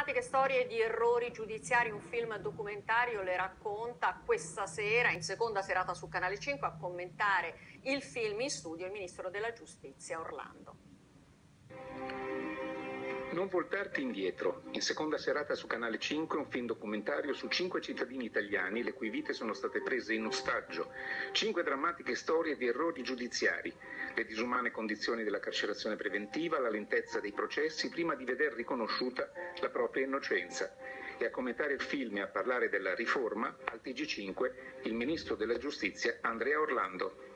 drammatiche storie di errori giudiziari, un film documentario le racconta questa sera, in seconda serata su Canale 5, a commentare il film in studio il Ministro della Giustizia Orlando. Non voltarti indietro, in seconda serata su Canale 5, un film documentario su 5 cittadini italiani le cui vite sono state prese in ostaggio, 5 drammatiche storie di errori giudiziari, le disumane condizioni della carcerazione preventiva, la lentezza dei processi prima di veder riconosciuta la propria innocenza. E a commentare il film e a parlare della riforma, al TG5, il Ministro della Giustizia Andrea Orlando.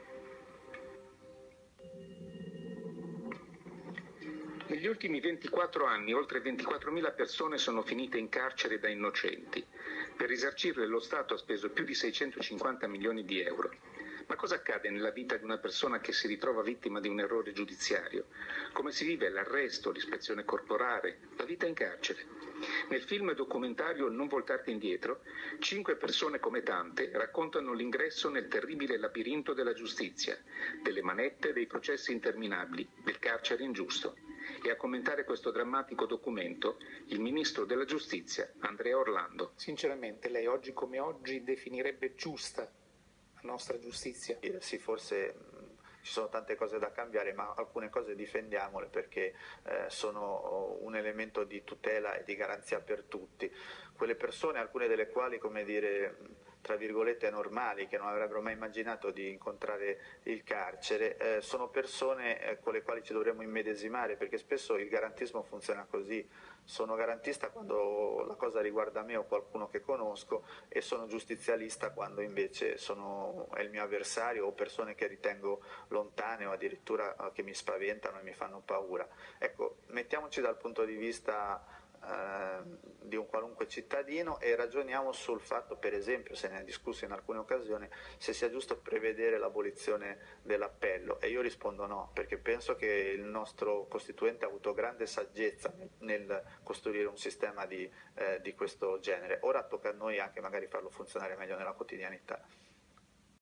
Negli ultimi 24 anni oltre 24.000 persone sono finite in carcere da innocenti. Per risarcirle lo Stato ha speso più di 650 milioni di euro. Ma cosa accade nella vita di una persona che si ritrova vittima di un errore giudiziario? Come si vive l'arresto, l'ispezione corporale, la vita in carcere? Nel film documentario Non voltarti indietro, 5 persone come tante raccontano l'ingresso nel terribile labirinto della giustizia, delle manette, dei processi interminabili, del carcere ingiusto. E a commentare questo drammatico documento il Ministro della Giustizia Andrea Orlando. Sinceramente, lei oggi come oggi definirebbe giusta la nostra giustizia? Sì, forse ci sono tante cose da cambiare, ma alcune cose difendiamole perché sono un elemento di tutela e di garanzia per tutti. Quelle persone, alcune delle quali, come dire, tra virgolette normali, che non avrebbero mai immaginato di incontrare il carcere, sono persone con le quali ci dovremmo immedesimare, perché spesso il garantismo funziona così. Sono garantista quando la cosa riguarda me o qualcuno che conosco e sono giustizialista quando invece è il mio avversario o persone che ritengo lontane o addirittura che mi spaventano e mi fanno paura. Ecco, mettiamoci dal punto di vista di un qualunque cittadino e ragioniamo sul fatto, per esempio, se ne è discusso in alcune occasioni, se sia giusto prevedere l'abolizione dell'appello, e io rispondo no, perché penso che il nostro Costituente ha avuto grande saggezza nel costruire un sistema di questo genere. Ora tocca a noi anche magari farlo funzionare meglio nella quotidianità.